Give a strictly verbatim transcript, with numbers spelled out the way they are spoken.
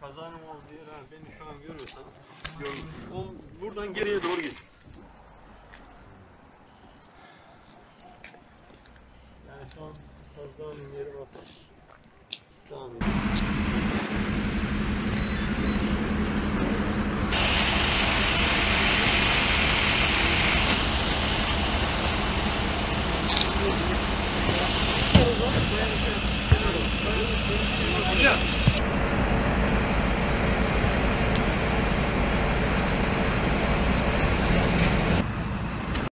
kazanın olduğu yer, beni şu an görüyorsan görürsün. Buradan geriye doğru git.